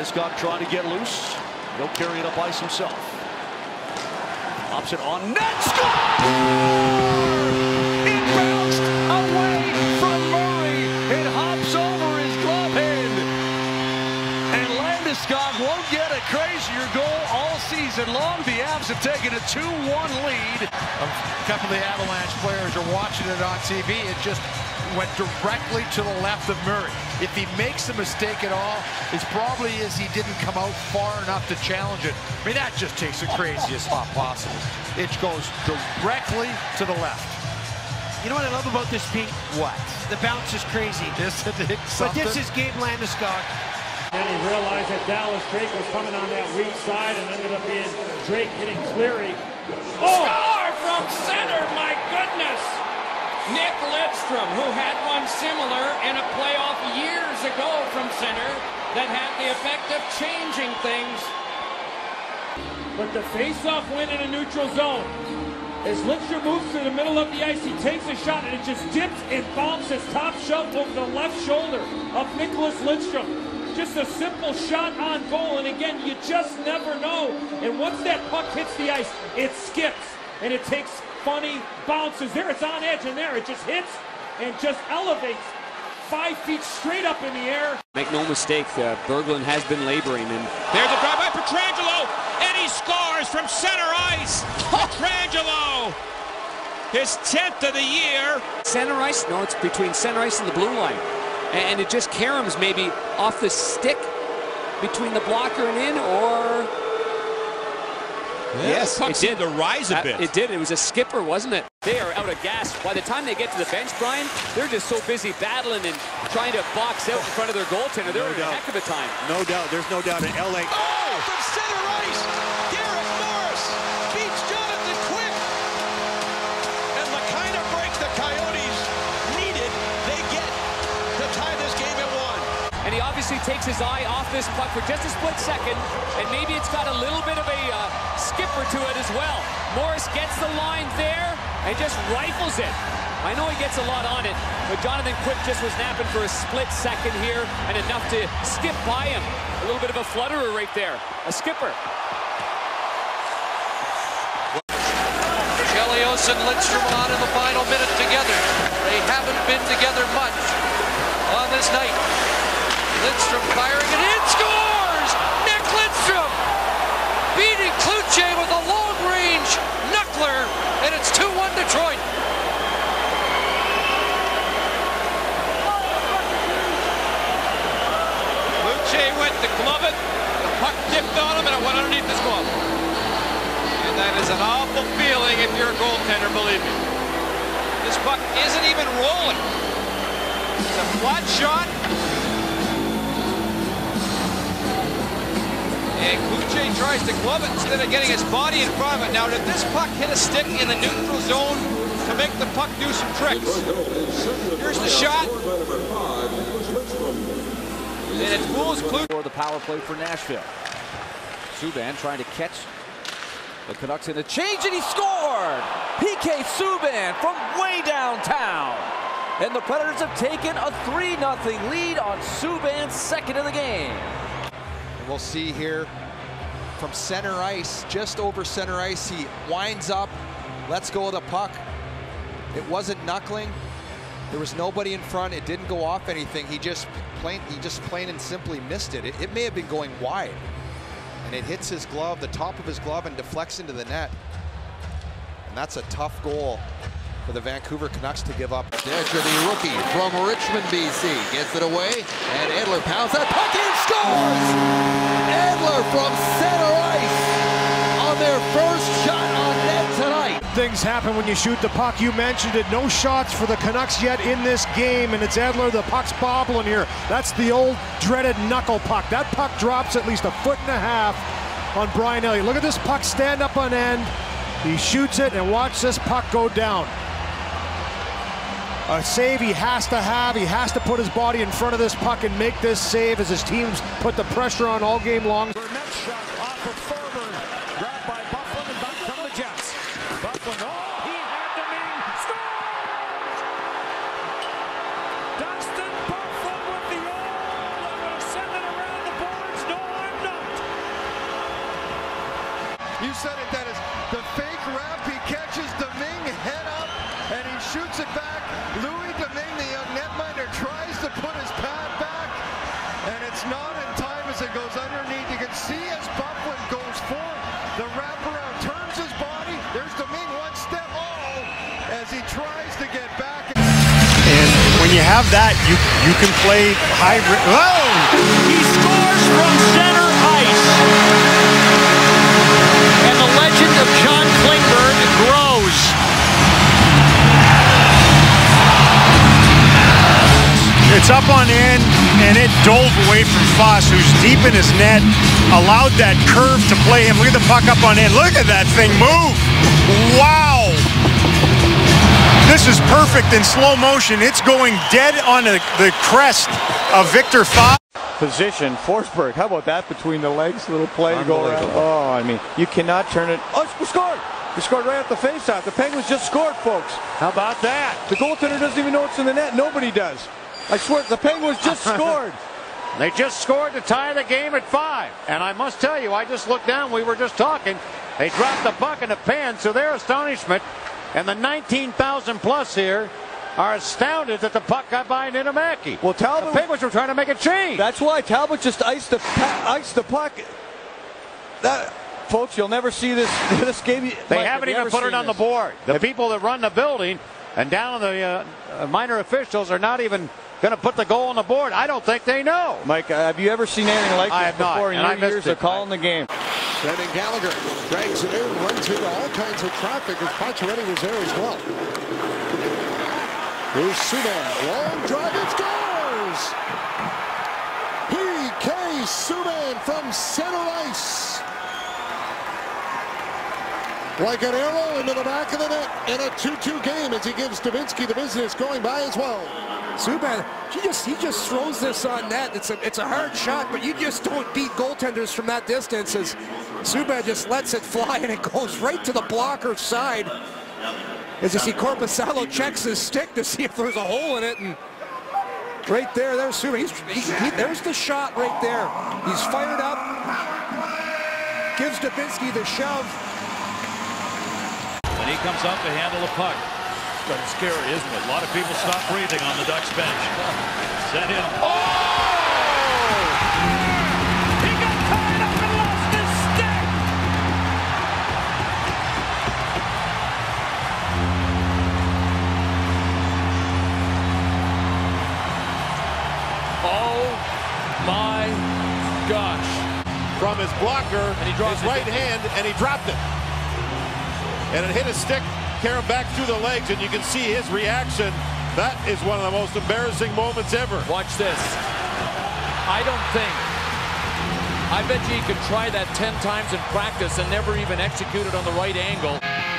Landeskog trying to get loose. He'll carry it up ice himself. Pops it on net. Score! It bounced away from Murray. It hops over his glove hand. And Landeskog won't get a crazier goal all season long. The Avs have taken a 2-1 lead. A couple of the Avalanche players are watching it on TV. It just went directly to the left of Murray. If he makes a mistake at all, it's probably as he didn't come out far enough to challenge it. I mean, that just takes the craziest spot possible. It goes directly to the left. You know what I love about this, Pete? What? The bounce is crazy. But this is Gabe Landeskog. And he realized that Dallas Drake was coming on that weak side and ended up being Drake hitting Cleary. Oh! Score from center, my goodness! Nick Lidstrom, who had one similar in a playoff years ago from center that had the effect of changing things. But the face-off win in a neutral zone. As Lidstrom moves to the middle of the ice, he takes a shot and it just dips and bounces top shelf over the left shoulder of Nicholas Lidstrom. Just a simple shot on goal, and again, you just never know. And once that puck hits the ice, it skips, and it takes funny bounces. There, it's on edge, and there, it just hits and just elevates 5 feet straight up in the air. Make no mistake, Berglund has been laboring, and there's a drive by Pietrangelo, and he scores from center ice. Pietrangelo, his 10th of the year. Center ice? No, it's between center ice and the blue line. And it just caroms maybe off the stick between the blocker and in, or... Yes, it did. To rise a bit. It did. It was a skipper, wasn't it? They are out of gas. By the time they get to the bench, Brian, they're just so busy battling and trying to box out in front of their goaltender. They're having a heck of a time. No doubt. There's no doubt in LA. Oh, from center ice, Derek Morris beats Jonathan Quick. And the kind of break the Coyotes needed, they get to tie this game at 1. And he obviously takes his eye off this puck for just a split second, and maybe it's got a little bit of a skipper to it as well. Morris gets the line there and just rifles it. I know he gets a lot on it, but Jonathan Quick just was napping for a split second here and enough to skip by him. A little bit of a flutterer right there. A skipper. Chelios and Lidstrom on in the final minute together. They haven't been together much on this night. Lidstrom firing it in, scores! Nick Lidstrom beating Kluche with a long-range knuckler, and it's 2-1 Detroit. Kluche went to glove it, the puck dipped on him, and it went underneath his glove. And that is an awful feeling if you're a goaltender, believe me. This puck isn't even rolling. It's a flat shot. And Kluche tries to glove it instead of getting his body in front of it. Now, did this puck hit a stick in the neutral zone to make the puck do some tricks? Here's the shot. And it fools Kluche. For the power play for Nashville. Subban trying to catch the Canucks in the change, and he scored! PK Subban from way downtown. And the Predators have taken a 3-0 lead on Subban's second of the game. We'll see here from center ice, just over center ice, he winds up, lets go of the puck. It wasn't knuckling. There was nobody in front. It didn't go off anything. He just plain and simply missed it. It may have been going wide, and it hits his glove, the top of his glove, and deflects into the net. And that's a tough goal for the Vancouver Canucks to give up. Desher, the rookie from Richmond, BC, gets it away, and Edler pounds that puck in, scores! Edler from center ice on their first shot on net tonight. Things happen when you shoot the puck. You mentioned it. No shots for the Canucks yet in this game, and it's Edler. The puck's bobbling here. That's the old dreaded knuckle puck. That puck drops at least 1.5 feet on Brian Elliott. Look at this puck stand up on end. He shoots it, and watch this puck go down. A save he has to have. He has to put his body in front of this puck and make this save as his teams put the pressure on all game long. Burnett shot off of Thorburn. Grabbed by Bufflin, and back come the Jets. Bufflin, oh, he had the main. Scores! Dustin Bufflin with the old. Send it around the boards. No said it, Dennis. The fake wrap, he catches Domingue head up, and he shoots it back. Louis Domingue, the young netminder, tries to put his pad back, and it's not in time as it goes underneath. You can see as Bufflin goes forward, the wraparound turns his body. There's Domingue one step, as he tries to get back. And when you have that, you can play hybrid. Whoa! He scores from center ice. And the legend of John Klingberg grows. It's up on end, and it dove away from Foss, who's deep in his net, allowed that curve to play him. Look at the puck up on end. Look at that thing move. Wow. This is perfect in slow motion. It's going dead on the crest of Victor Foss. Position, Forsberg, how about that between the legs? Little play to go around. Oh, I mean, you cannot turn it. Oh, we scored! We scored right at the faceoff. The Penguins just scored, folks. How about that? The goaltender doesn't even know it's in the net. Nobody does. I swear, the Penguins just scored. They just scored to tie the game at 5. And I must tell you, I just looked down. We were just talking. They dropped the puck in the pan, so their astonishment. And the 19,000 plus here are astounded that the puck got by Niedermacher. Well, Talbot, the Penguins were trying to make a change. That's why Talbot just iced the puck. That, folks, you'll never see this game. They haven't even put it on the board. The people that run the building and down the minor officials are not even going to put the goal on the board. I don't think they know. Mike, have you ever seen anything like this before in your years of calling the game? Brendan Gallagher drags it in, runs into all kinds of traffic as Pacioretty was there as well. Here's Subban, long drive, it scores! P.K. Subban from center ice. Like an arrow into the back of the net in a 2-2 game as he gives Dubinsky the business going by as well. Subban, he just throws this on net. It's a hard shot, but you just don't beat goaltenders from that distance as Subban just lets it fly and it goes right to the blocker's side. As you see Korpisalo checks his stick to see if there's a hole in it, and right there's Subban. There's the shot right there. He's fired up, gives Dubinsky the shove. And he comes up to handle the puck. Kind of scary, isn't it? A lot of people stop breathing on the Ducks bench. Set in. Oh! He got tied up and lost his stick! Oh my gosh. From his blocker, and he dropped his right hand, and he dropped it. And it hit his stick, carried him back through the legs, and you can see his reaction. That is one of the most embarrassing moments ever. Watch this. I bet you could try that 10 times in practice and never even execute it on the right angle.